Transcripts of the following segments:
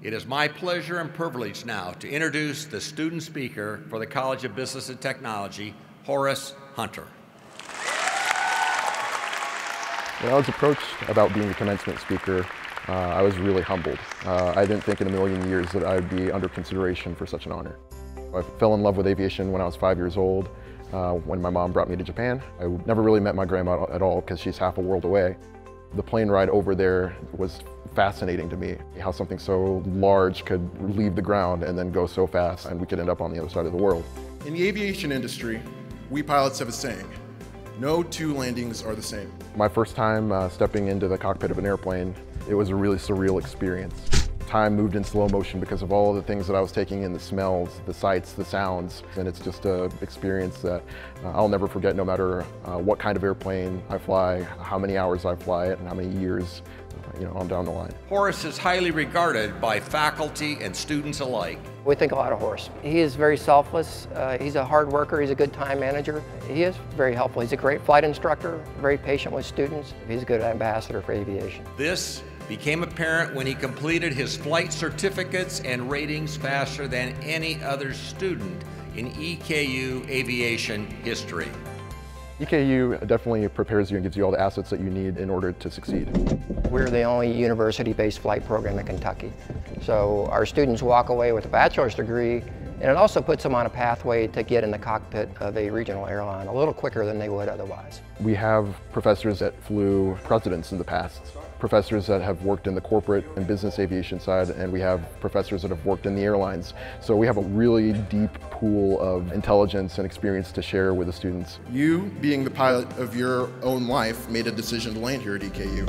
It is my pleasure and privilege now to introduce the student speaker for the College of Business and Technology, Horace Hunter. When I was approached about being a commencement speaker, I was really humbled. I didn't think in a million years that I would be under consideration for such an honor. I fell in love with aviation when I was 5 years old, when my mom brought me to Japan. I never really met my grandma at all because she's half a world away. The plane ride over there was fascinating to me, how something so large could leave the ground and then go so fast and we could end up on the other side of the world. In the aviation industry, we pilots have a saying, no two landings are the same. My first time stepping into the cockpit of an airplane, it was a really surreal experience. Time moved in slow motion because of all of the things that I was taking in, the smells, the sights, the sounds, and it's just an experience that I'll never forget no matter what kind of airplane I fly, how many hours I fly it, and how many years on down the line. Horace is highly regarded by faculty and students alike. We think a lot of Horace. He is very selfless. He's a hard worker. He's a good time manager. He is very helpful. He's a great flight instructor, very patient with students. He's a good ambassador for aviation. This became apparent when he completed his flight certificates and ratings faster than any other student in EKU aviation history. EKU definitely prepares you and gives you all the assets that you need in order to succeed. We're the only university-based flight program in Kentucky. So our students walk away with a bachelor's degree, and it also puts them on a pathway to get in the cockpit of a regional airline a little quicker than they would otherwise. We have professors that flew presidents in the past, professors that have worked in the corporate and business aviation side, and we have professors that have worked in the airlines. So we have a really deep pool of intelligence and experience to share with the students. You, being the pilot of your own life, made a decision to land here at EKU.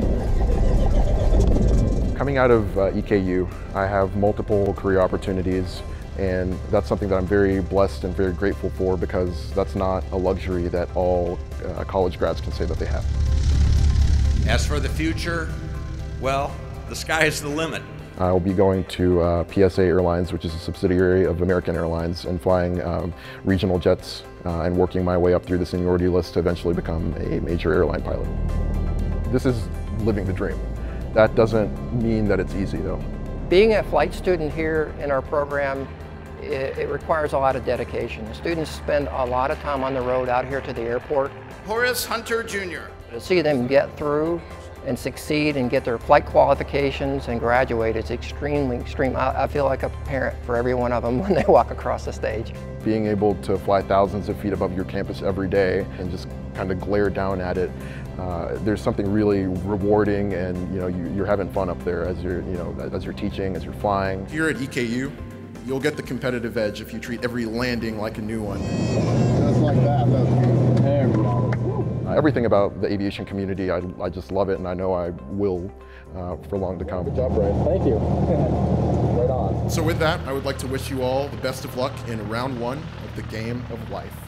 Coming out of EKU, I have multiple career opportunities, and that's something that I'm very blessed and very grateful for because that's not a luxury that all college grads can say that they have. As for the future, well, the sky is the limit. I'll be going to PSA Airlines, which is a subsidiary of American Airlines, and flying regional jets and working my way up through the seniority list to eventually become a major airline pilot. This is living the dream. That doesn't mean that it's easy, though. Being a flight student here in our program, it requires a lot of dedication. The students spend a lot of time on the road out here to the airport. Horace Hunter, Jr. To see them get through and succeed and get their flight qualifications and graduate is extremely extreme. I feel like a parent for every one of them when they walk across the stage. Being able to fly thousands of feet above your campus every day and just kind of glare down at it, there's something really rewarding, and you're having fun up there as you're teaching, as you're flying. Here at EKU, you'll get the competitive edge if you treat every landing like a new one. Just like that. There we go. Everything about the aviation community, I just love it, and I know I will for long to come. Good job, Brian. Thank you. Right on. So with that, I would like to wish you all the best of luck in round one of the game of life.